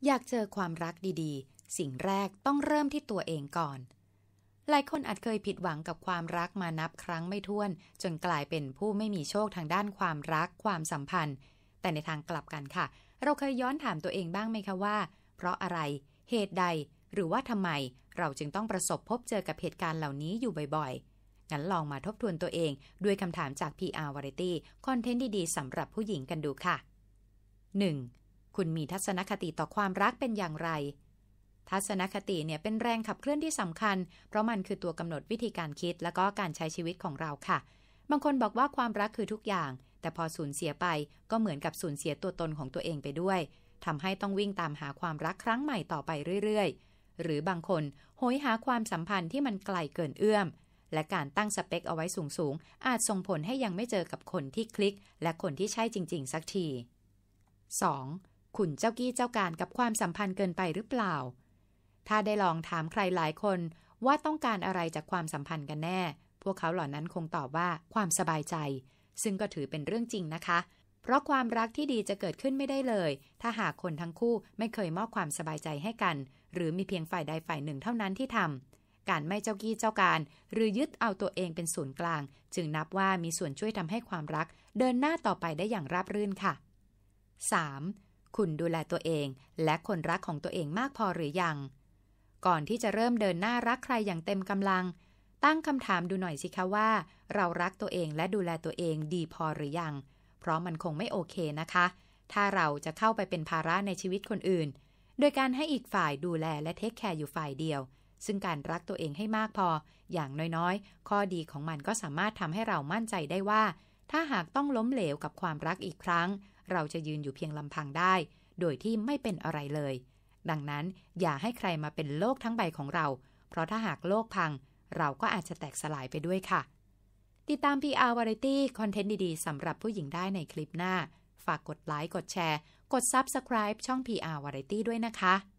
อยากเจอความรักดีๆสิ่งแรกต้องเริ่มที่ตัวเองก่อนหลายคนอาจเคยผิดหวังกับความรักมานับครั้งไม่ถ้วนจนกลายเป็นผู้ไม่มีโชคทางด้านความรักความสัมพันธ์แต่ในทางกลับกันค่ะเราเคยย้อนถามตัวเองบ้างไหมคะว่าเพราะอะไรเหตุใดหรือว่าทำไมเราจึงต้องประสบพบเจอกับเหตุการณ์เหล่านี้อยู่บ่อยๆงั้นลองมาทบทวนตัวเองด้วยคำถามจาก PR Variety คอนเทนต์ดีๆสำหรับผู้หญิงกันดูค่ะ 1. คุณมีทัศนคติต่อความรักเป็นอย่างไรทัศนคติเนี่ยเป็นแรงขับเคลื่อนที่สำคัญเพราะมันคือตัวกำหนดวิธีการคิดและก็การใช้ชีวิตของเราค่ะบางคนบอกว่าความรักคือทุกอย่างแต่พอสูญเสียไปก็เหมือนกับสูญเสียตัวตนของตัวเองไปด้วยทำให้ต้องวิ่งตามหาความรักครั้งใหม่ต่อไปเรื่อยๆหรือบางคนโหยหาความสัมพันธ์ที่มันไกลเกินเอื้อมและการตั้งสเปคเอาไว้สูงๆอาจส่งผลให้ยังไม่เจอกับคนที่คลิกและคนที่ใช่จริงๆสักที 2. คุณเจ้ากี้เจ้าการกับความสัมพันธ์เกินไปหรือเปล่าถ้าได้ลองถามใครหลายคนว่าต้องการอะไรจากความสัมพันธ์กันแน่พวกเขาเหล่านั้นคงตอบว่าความสบายใจซึ่งก็ถือเป็นเรื่องจริงนะคะเพราะความรักที่ดีจะเกิดขึ้นไม่ได้เลยถ้าหากคนทั้งคู่ไม่เคยมอบความสบายใจให้กันหรือมีเพียงฝ่ายใดฝ่ายหนึ่งเท่านั้นที่ทำการไม่เจ้ากี้เจ้าการหรือยึดเอาตัวเองเป็นศูนย์กลางจึงนับว่ามีส่วนช่วยทำให้ความรักเดินหน้าต่อไปได้อย่างราบรื่นค่ะ 3. คุณดูแลตัวเองและคนรักของตัวเองมากพอหรือยังก่อนที่จะเริ่มเดินหน้ารักใครอย่างเต็มกำลังตั้งคำถามดูหน่อยสิคะว่าเรารักตัวเองและดูแลตัวเองดีพอหรือยังเพราะมันคงไม่โอเคนะคะถ้าเราจะเข้าไปเป็นภาระในชีวิตคนอื่นโดยการให้อีกฝ่ายดูแลและเทคแคร์อยู่ฝ่ายเดียวซึ่งการรักตัวเองให้มากพออย่างน้อยๆข้อดีของมันก็สามารถทำให้เรามั่นใจได้ว่าถ้าหากต้องล้มเหลวกับความรักอีกครั้งเราจะยืนอยู่เพียงลำพังได้โดยที่ไม่เป็นอะไรเลยดังนั้นอย่าให้ใครมาเป็นโลกทั้งใบของเราเพราะถ้าหากโลกพังเราก็อาจจะแตกสลายไปด้วยค่ะติดตาม PR Variety คอนเทนต์ดีๆสำหรับผู้หญิงได้ในคลิปหน้าฝากกดไลค์กดแชร์กด Subscribe ช่อง PR Variety ด้วยนะคะ